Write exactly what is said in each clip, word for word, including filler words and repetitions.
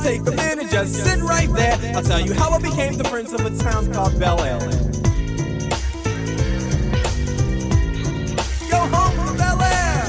take a minute, just sit right there. I'll tell you how I became the prince of a town called Bel Air. Go home to Bel Air.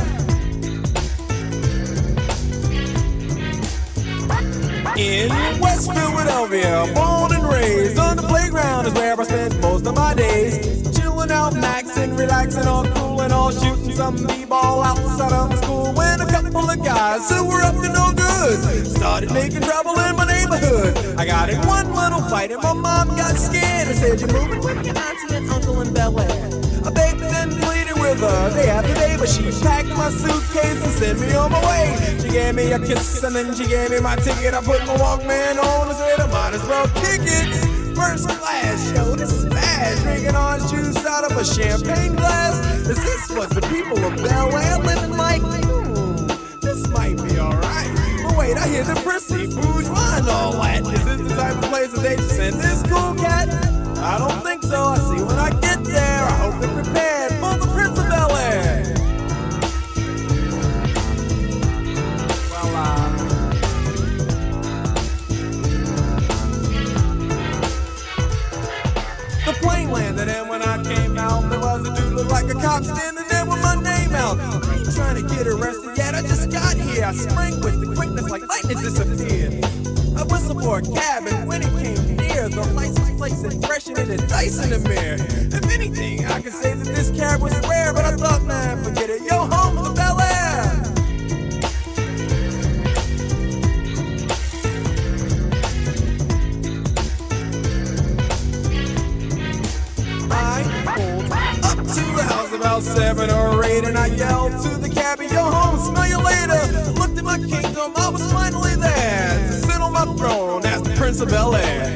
In West Philadelphia, born and raised, on the playground is where I spent most of my days. Chilling out, maxing, relaxing, all cool and all, shooting some b-ball outside of the school. When a couple of guys who were up to no good started making trouble in my neighborhood. I got in one little fight and my mom got scared and said, "You're moving with your auntie and uncle in Bel Air." I begged and pleaded with her day after day, but she packed my suitcase and sent me on my way. She gave me a kiss and then she gave me my ticket. I put my Walkman on and said I might as well kick it. First class, yo, this is bad. Drinking orange juice out of a champagne glass. Is this what the people of Bel Air living like? Hmm, this might be alright. But wait, I hear the prissy bourgeois and all that. Is this the type of place that they just send this cool cat? I don't think so. I see when I get there. I hope they're prepared for the Prince of Bel Air. Well, uh... the plane landed, and when I came out, there was a dude look like a cop standing there with my name out. I ain't trying to get arrested yet, I just got here. I sprang with the quickness like lightning disappeared. I whistled for a cab, and when it came near, the license plate said fresh and it had dice in the mirror. If anything, I could say that this cab was rare, but I thought, man, forget it. Yo, home to Bel Air. About seven or eight, and I yelled to the cabbie, "Yo, home, smell you later." Looked at my kingdom, I was finally there to sit on my throne as the Prince of Bel Air.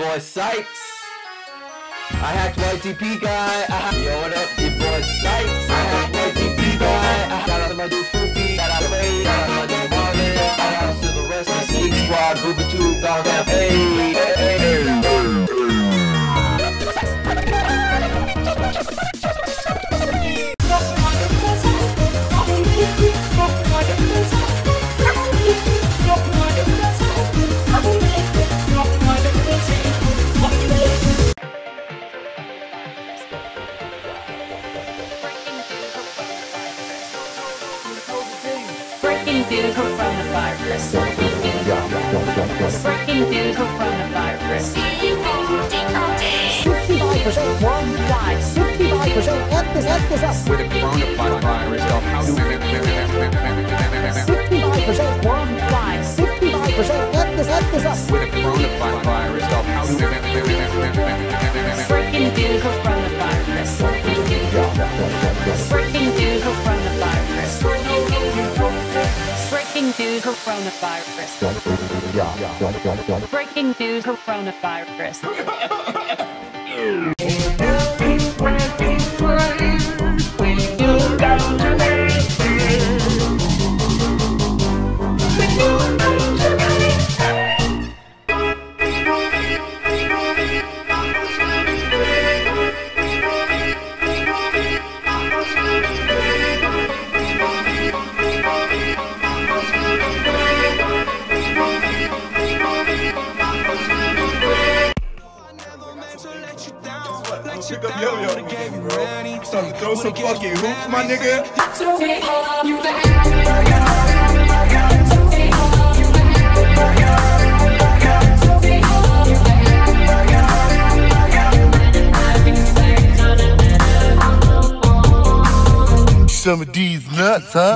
boy Sykes. I hacked Y T P guy. I Yo, what up, your boy Sykes? I hacked Y T P guy. I shout out to my dude Fruity. Shout out to Ray. Shout out to my dude Marvin. Shout out to the rest of the Geek Squad. Booba Tube, Dog Camp. Hey, hey, hey. Breaking news coronavirus. Breaking news coronavirus. fifty-five percent world dies. fifty-five percent at this at this up. With a coronavirus, so how do fifty-five percent world dies. fifty-five percent at this at this up. with a coronavirus, so how do Breaking news coronavirus. Breaking news coronavirus. Breaking news coronavirus. Breaking news coronavirus. Pick up yo yo again, bro. Starting to throw some fucking hoops, my nigga. Some of these nuts, huh?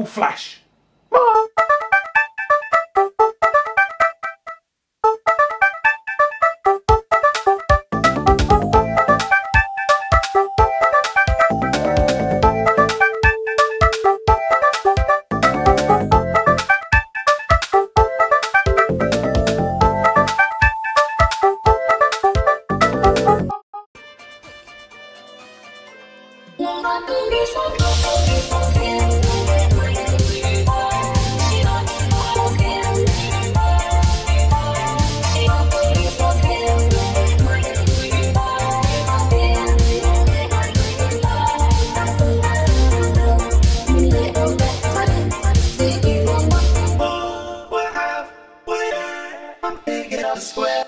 flash. Let